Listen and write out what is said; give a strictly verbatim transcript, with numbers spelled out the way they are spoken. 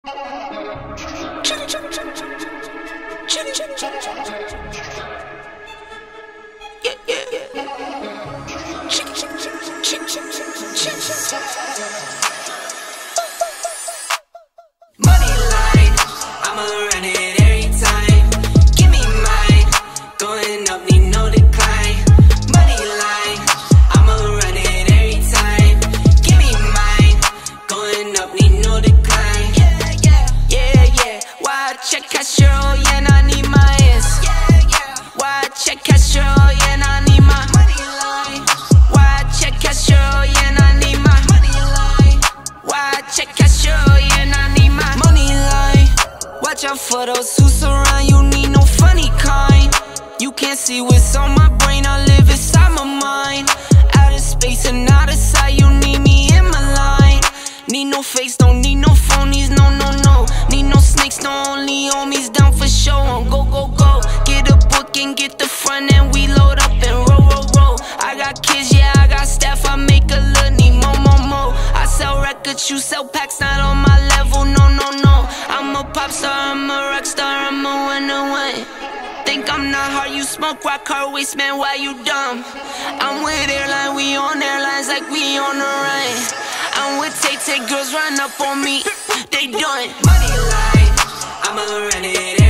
Money line, I'ma run it every time. Give me mine, going up, need no decline. Money line, I'ma run it every time. Give me mine, going up, need no decline. Yeah, yeah, yeah, yeah. Why check Castro, yeah, I need my ass. Yeah, yeah. Why check Castro, yeah, I need my money line. Why check Castro, yeah, I need my money line. Why check Castro, yeah, I need my money line. Watch out for those who surround you, need no funny kind. You can't see what's on my brain, I live inside my mind. Out of space and out of sight, you need me in my line. Need no face, don't need no phonies, no, no, no. Need no snakes, no only homies down for show. On go, go, go, get a book and get the front and we load up and roll, roll, roll. I got kids, yeah, I got staff, I make a little need more, more, more. I sell records, you sell packs, not on my level, no, no, no. I'm a pop star, I'm a rock star, I'm a winner, one. Think I'm not hard, you smoke rock hard waste, man, why you dumb? I'm with airline, we on airlines like we on the run. I'm with Tay Tay, girls run up on me, they done. Money line, I'ma run it